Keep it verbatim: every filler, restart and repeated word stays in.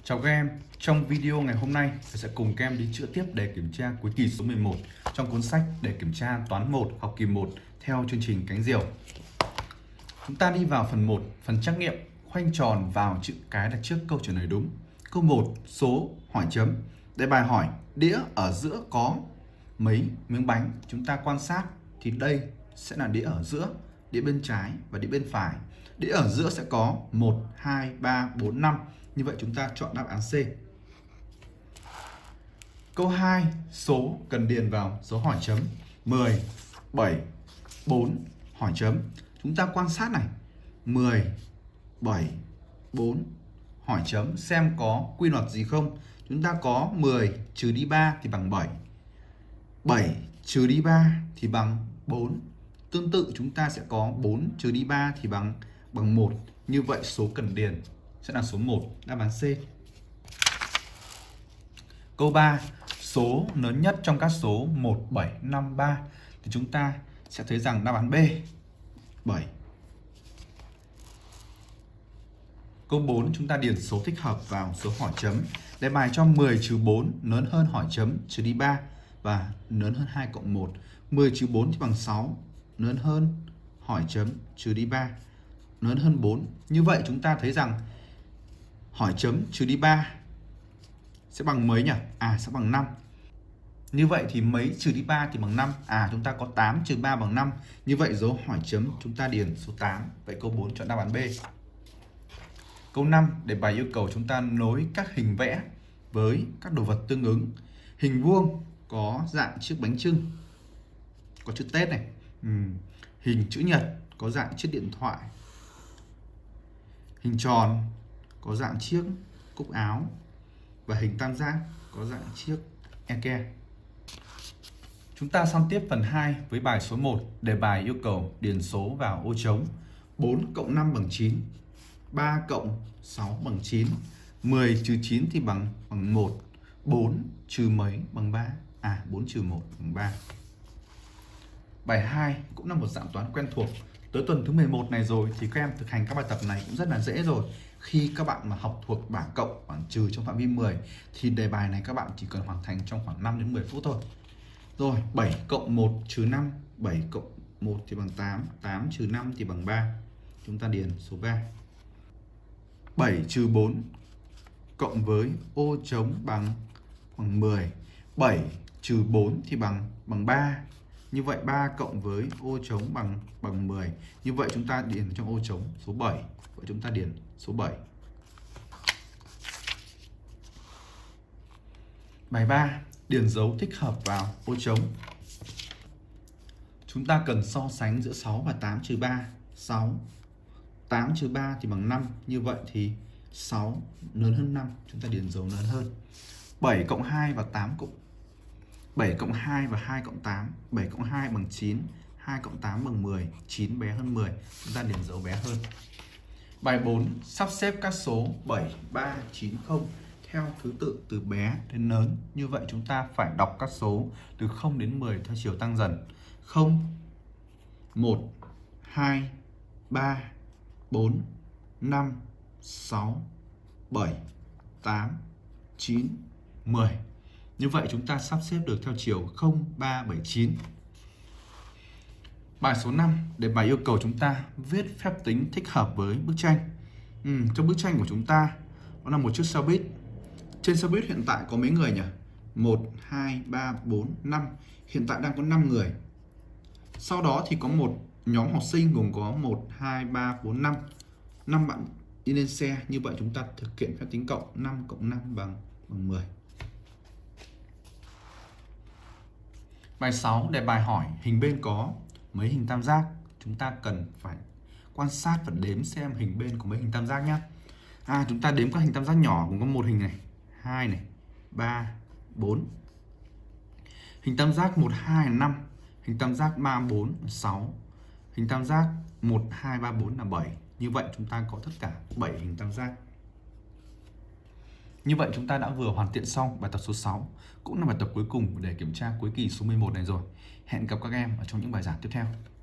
Chào các em, trong video ngày hôm nay tôi sẽ cùng các em đi chữa tiếp đề kiểm tra cuối kỳ số mười một trong cuốn sách đề kiểm tra toán một học kỳ một theo chương trình cánh diều. Chúng ta đi vào phần một, phần trắc nghiệm, khoanh tròn vào chữ cái đặt trước câu trả lời đúng. Câu một, số hỏi chấm. Đề bài hỏi đĩa ở giữa có mấy miếng bánh. Chúng ta quan sát thì đây sẽ là đĩa ở giữa, đĩa bên trái và đĩa bên phải. Đĩa ở giữa sẽ có một, hai, ba, bốn, năm. Như vậy chúng ta chọn đáp án C. Câu hai, số cần điền vào dấu hỏi chấm. mười, bảy, bốn, hỏi chấm. Chúng ta quan sát này, mười, bảy, bốn, hỏi chấm xem có quy luật gì không. Chúng ta có mười trừ đi ba thì bằng bảy. bảy trừ đi ba thì bằng bốn. Tương tự chúng ta sẽ có bốn trừ đi ba thì bằng bằng một. Như vậy số cần điền sẽ là số một, đáp án C. Câu ba, số lớn nhất trong các số một, bảy, năm, ba thì chúng ta sẽ thấy rằng đáp án B, bảy. Câu bốn, chúng ta điền số thích hợp vào số hỏi chấm. Đề bài cho mười trừ bốn lớn hơn hỏi chấm trừ đi ba và lớn hơn hai cộng một. mười trừ bốn thì bằng sáu, lớn hơn hỏi chấm trừ đi ba, lớn hơn bốn. Như vậy chúng ta thấy rằng hỏi chấm trừ đi ba sẽ bằng mấy nhỉ? À, sẽ bằng năm. Như vậy thì mấy trừ đi ba thì bằng năm. À, chúng ta có tám trừ ba bằng năm. Như vậy dấu hỏi chấm chúng ta điền số tám. Vậy câu bốn chọn đáp án B. Câu năm, đề bài yêu cầu chúng ta nối các hình vẽ với các đồ vật tương ứng. Hình vuông có dạng chiếc bánh chưng, có chữ Tết này. Ừ. Hình chữ nhật có dạng chiếc điện thoại. Hình tròn có dạng chiếc cúc áo. Và hình tam giác có dạng chiếc eke. Chúng ta xong tiếp phần hai với bài số một. Đề bài yêu cầu điền số vào ô trống. bốn cộng năm bằng chín. ba cộng sáu bằng chín. mười trừ chín thì bằng bằng một. bốn trừ mấy bằng ba. À, bốn trừ một bằng ba. Bài hai cũng là một dạng toán quen thuộc. Tới tuần thứ mười một này rồi thì các em thực hành các bài tập này cũng rất là dễ rồi. Khi các bạn mà học thuộc bảng cộng, bảng trừ trong phạm vi mười thì đề bài này các bạn chỉ cần hoàn thành trong khoảng năm đến mười phút thôi. Rồi, bảy cộng một trừ năm, bảy cộng một thì bằng tám, tám trừ năm thì bằng ba. Chúng ta điền số ba. bảy trừ bốn cộng với ô trống bằng bằng mười. bảy trừ bốn thì bằng bằng ba. Như vậy ba cộng với ô trống bằng bằng mười. Như vậy chúng ta điền trong ô trống số bảy. Vậy chúng ta điền số bảy. Bài ba, điền dấu thích hợp vào ô trống. Chúng ta cần so sánh giữa sáu và tám trừ ba. sáu. tám trừ ba thì bằng năm. Như vậy thì sáu lớn hơn năm. Chúng ta điền dấu lớn hơn. bảy cộng hai và tám cộng bảy cộng hai và hai cộng tám. bảy cộng hai bằng chín. hai cộng tám bằng mười. chín bé hơn mười. Chúng ta điền dấu bé hơn. Bài bốn, sắp xếp các số bảy, ba, chín, không theo thứ tự từ bé đến lớn. Như vậy chúng ta phải đọc các số từ không đến mười theo chiều tăng dần. không, một, hai, ba, bốn, năm, sáu, bảy, tám, chín, mười. Như vậy chúng ta sắp xếp được theo chiều không, ba, bảy, chín. Bài số năm, đề bài yêu cầu chúng ta viết phép tính thích hợp với bức tranh. Ừ, trong bức tranh của chúng ta nó là một chiếc xe buýt. Trên xe buýt hiện tại có mấy người nhỉ? một, hai, ba, bốn, năm. Hiện tại đang có năm người. Sau đó thì có một nhóm học sinh gồm có một, hai, ba, bốn, năm. năm bạn đi lên xe. Như vậy chúng ta thực hiện phép tính cộng. năm cộng năm bằng bằng mười. Bài sáu, đề bài hỏi hình bên có mấy hình tam giác. Chúng ta cần phải quan sát và đếm xem hình bên có mấy hình tam giác nhé. À, chúng ta đếm các hình tam giác nhỏ cũng có một hình này, hai này, ba, bốn. Hình tam giác một, hai là năm. Hình tam giác ba, bốn là sáu. Hình tam giác một, hai, ba, bốn là bảy. Như vậy chúng ta có tất cả bảy hình tam giác. Như vậy chúng ta đã vừa hoàn thiện xong bài tập số sáu, cũng là bài tập cuối cùng để kiểm tra cuối kỳ số mười một này rồi. Hẹn gặp các em ở trong những bài giảng tiếp theo.